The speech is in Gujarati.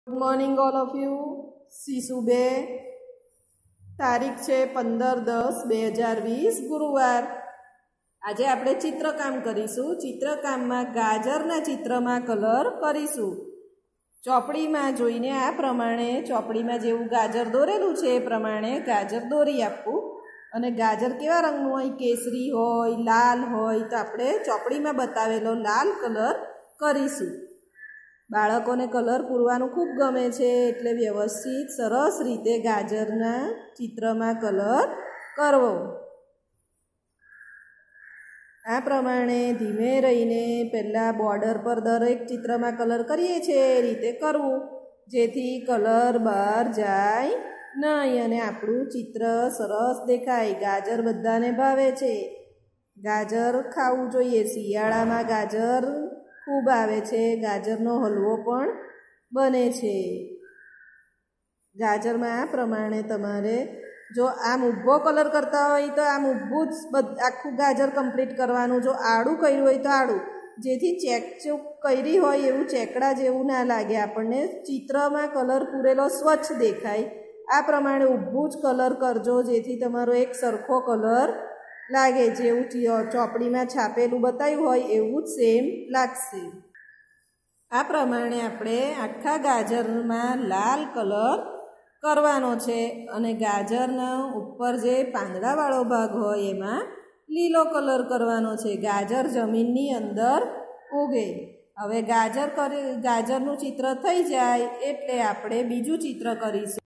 Good morning all of you. શિશુ 2 તારીખ છે 15/10/2020 ગુરુવાર. આજે આપણે ચિત્રકામ કરીશું. ચિત્રકામમાં ગાજરના ચિત્રમાં કલર કરીશું. ચોપડીમાં જોઈને આ પ્રમાણે ચોપડીમાં જેવું ગાજર દોરેલું છે એ પ્રમાણે ગાજર દોરી આપવું. અને ગાજર કેવા રંગનું હોય, કેસરી હોય, લાલ હોય, તો આપણે ચોપડીમાં બતાવેલો લાલ કલર કરીશું. બાળકોને કલર પૂરવાનું ખૂબ ગમે છે, એટલે વ્યવસ્થિત સરસ રીતે ગાજરના ચિત્રમાં કલર કરવો. આ પ્રમાણે ધીમે રહીને પહેલાં બોર્ડર પર દરેક ચિત્રમાં કલર કરીએ છીએ એ રીતે કરવું, જેથી કલર બહાર જાય નહીં અને આપણું ચિત્ર સરસ દેખાય. ગાજર બધાને ભાવે છે. ગાજર ખાવું જોઈએ. શિયાળામાં ગાજર ખૂબ આવે છે. ગાજરનો હલવો પણ બને છે. ગાજરમાં આ પ્રમાણે તમારે જો આમ ઊભો કલર કરતા હોય તો આમ ઊભું જ આખું ગાજર કમ્પ્લીટ કરવાનું. જો આડું કર્યું હોય તો આડું, જેથી ચેકચૂક કરી હોય એવું ચેકડા જેવું ના લાગે આપણને. ચિત્રમાં કલર પૂરેલો સ્વચ્છ દેખાય. આ પ્રમાણે ઊભું જ કલર કરજો, જેથી તમારો એક સરખો કલર લાગે. જેવું ચોપડીમાં છાપેલું બતાવ્યું હોય એવું જ સેમ લાગશે. આ પ્રમાણે આપણે આખા ગાજરમાં લાલ કલર કરવાનો છે અને ગાજરના ઉપર જે પાંદડાવાળો ભાગ હોય એમાં લીલો કલર કરવાનો છે. ગાજર જમીનની અંદર ઉગે. હવે ગાજરનું ચિત્ર થઈ જાય એટલે આપણે બીજું ચિત્ર કરીશું.